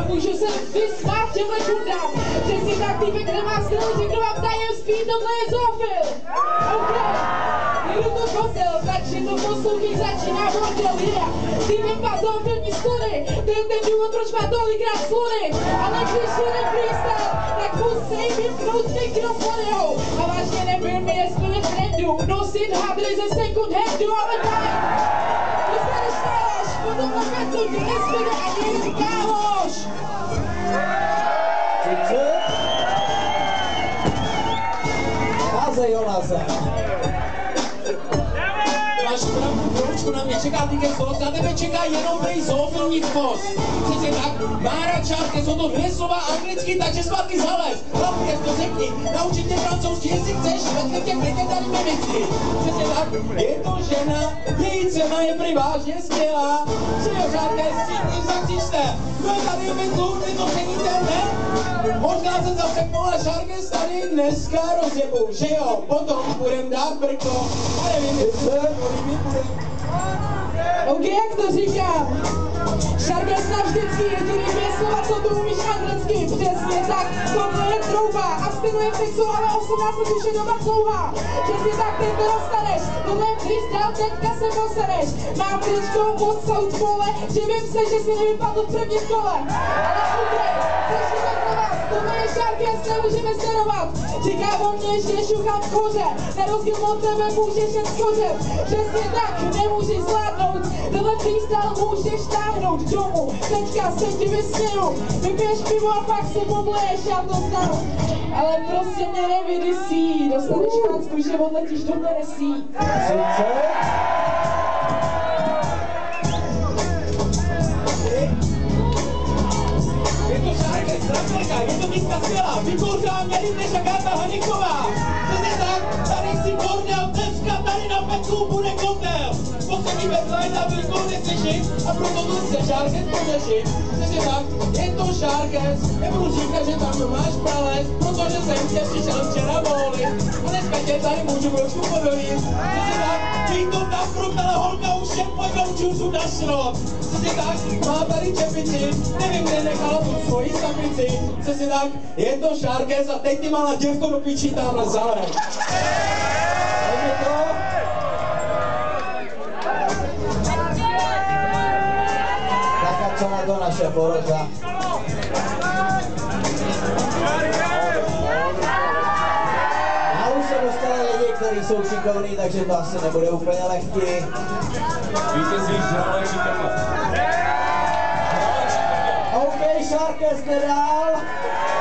můžu se vysmát těmhle kundám. Přesně tak týpek nemá styl, řeknu vám tajemství, tohle je zoofil. OK, jdu to kotel, takže to poslouchej, začíná bordel, yeah. Týpek má zoofilní sklony, to je ten důvod, proč má tolikrát slony. Ale když jede freestyle, tak musí vypnout mikrofon, jo. A vážně nebyl mi jestli v trendu, nosit hadry ze second handu, ale daj. Dostaneš náš, potom na metu ti nezbyde ani jeden kámoš. Házej, Jonase. Máš pravdu, Kroučku, na mě čeká týken sos, na tebe čeká jenom prej zoofilní vkos. Přesně tak, Mára Čárke, jsou to dvě slova anglicky, takže zpátky zalez. Hlavně to řekni, naučit tě francouzsky, jestli chceš, veďme tě legendární mimicky. Přesně tak, je to žena, její cena je prej vážně skvělá. Že jo, Čárke, všichni zakřičte, kdo je tady uvětlu, ty to ceníte, ne? Možná se zaseknul, ale Šárkes tady dneska rozjebu, že jo, potom budem dát brko, a nevím, jestli OK, jak to říkám? Šárkes navždycky, jediný dvě slova, co tu umíš anglicky. Přesně tak, tohle je trouba. Abstinuje sexu, ale 18 let už je doba dlouhá. Přesně tak, ty to dostaneš. Tohle je freestyle, teďka se posereš. Mám tričko od South Pole, divím se, že si nevypadl v prvním kole. Ale OK, přesně tak na vás. Tohle je Šárkes, nemůžeme zdarovat. Říká o mně, že šuchám v koře. Na rozdíl od tebe můžeš jen skořet. Přesně tak, nemůžeš zvládnout. Tohle freestyle můžeš táhnout domů. Teďka se ti vysměju. Vypiješ pivo a pak se pobleješ, já to znám. Ale prostě mě nevydysí. Dostaneš pácku, že odletíš do Tennessee. Je to Šárkes, Rafelka, je to místka skvělá, vykouřila mě než Agáta Haniková. Přesně tak, tady si bordel, dneska tady na Petku bude kotel. Poslední backline a Vilkou neslyším a proto tu chce Šárkes pořešit. Přesně tak, je to Šárkes, nebudu říkat, že tam to máš prales, protože jsem tě přišel včera volit. A dneska tě tady můžu trošku podojit. Přesně tak, ty to tam prutele, holka už je pojďou čusu na šrot. Přesně tak, má tady čepici, nevím, kde nechala tu svoji sapici. Přesně tak, je to Šárkes a teď ty malá děvko do pičí tamhle zalej. Takže to... Tak a co na to naše porota? A už se dostali lidi, kteří jsou šikovní, takže to asi nebude úplně lehký. Vítězí žralé šikovnost. OK, Šárkes nedal.